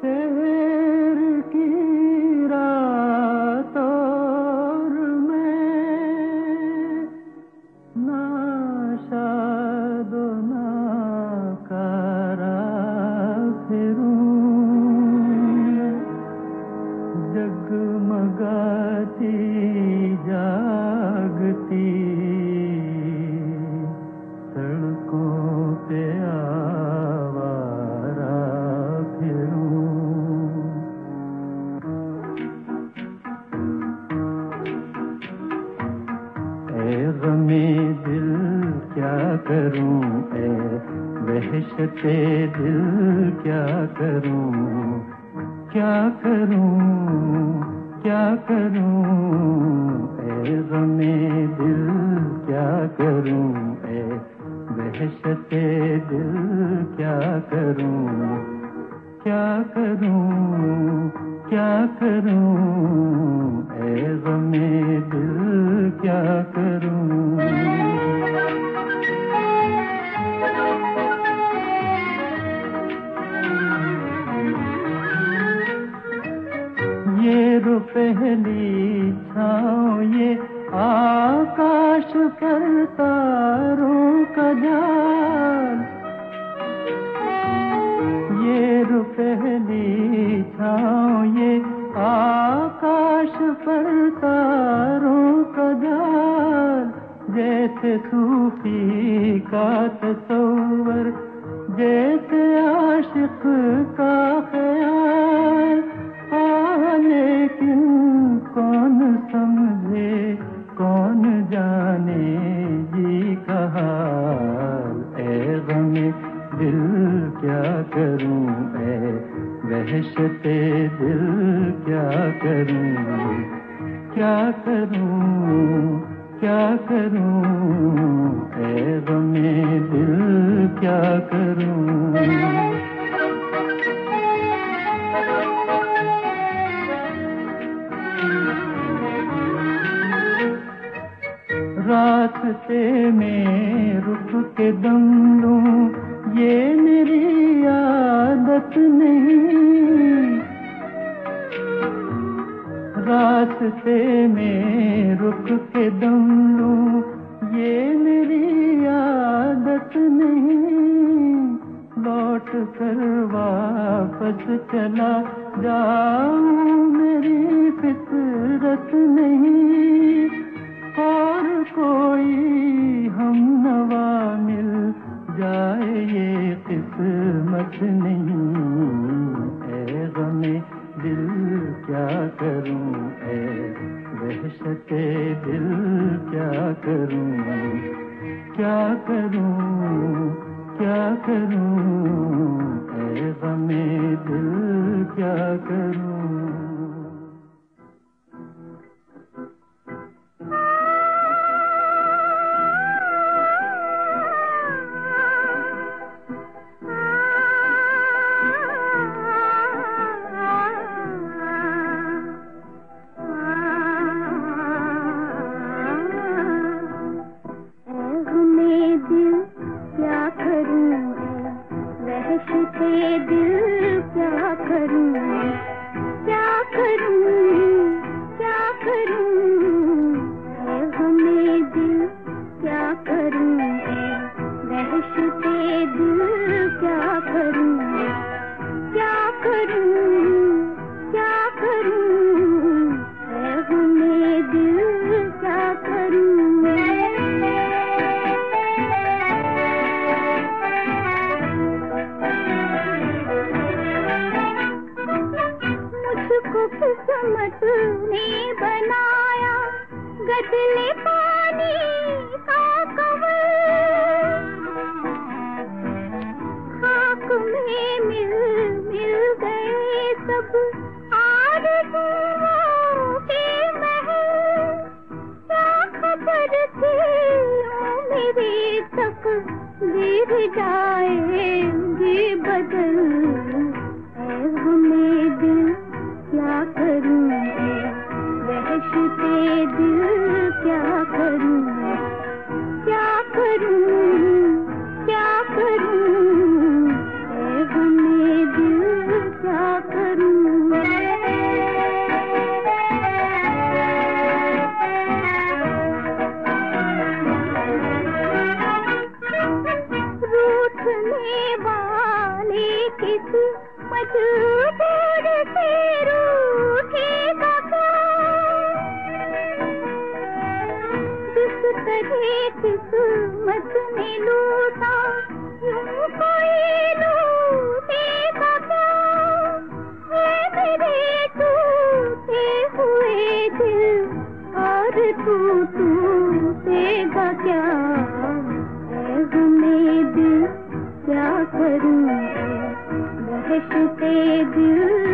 शहर की रात और मैं नाशाद नाकारा फिरूं, जगमगाती जागती सड़कों पे आवारा फिरूं। ऐ गमे दिल क्या करूं, ऐ वहशते दिल क्या करूं, क्या करूं, क्या करूं। ऐ गमे दिल क्या करूं, ऐ वहशते दिल क्या करूं, क्या करूं, क्या करूं। ऐ गमे दिल क्या करूं। ये रो पहली छाँव, ये आकाश पर तारों का जाल, ये रो पहली छाँव, ये आकाश पर तारों का जाल। जैसे सूफी का तसव्वुर, जैसे आशिक का ख्याल। लेकिन कौन समझे, कौन जाने जी का हाल। ऐ गमे दिल क्या करूं, ऐ वहशते दिल क्या करूं, क्या करूं, क्या करूं। ऐ गमे दिल क्या करूं। रास्ते में रुक के दम लूं, ये मेरी आदत नहीं। रास्ते में रुक के दम लूं, ये मेरी आदत नहीं। लौट कर वापस चला जाऊं, मेरी फितरत नहीं। और कोई हम नवा मिल जाए, ये किस्मत नहीं। ऐ गमे दिल क्या करूं, ऐ वहशते दिल क्या करूं, क्या करूं, क्या करूं। ऐ गमे दिल क्या करूं। दिल क्या करूं, क्या करूं, क्या करूं। ऐ गमे दिल क्या करूं, वहशते दिल क्या करूं, क्या करूं, क्या करूं। ऐ गमे दिल क्या करूं। किस्मत ने बनाया गदले पानी का कंवल। खाक में मिल मिल गए सब आरज़ुओं के महल। क्या खबर थी मेरी तकदीर जाएगी बदल। ऐ गमे दिल क्या करूं, वहशते दिल क्या करूं, क्या करूं, क्या करूं। ऐ गमे दिल क्या करूं। दिल क्या करूं, बहशते दिल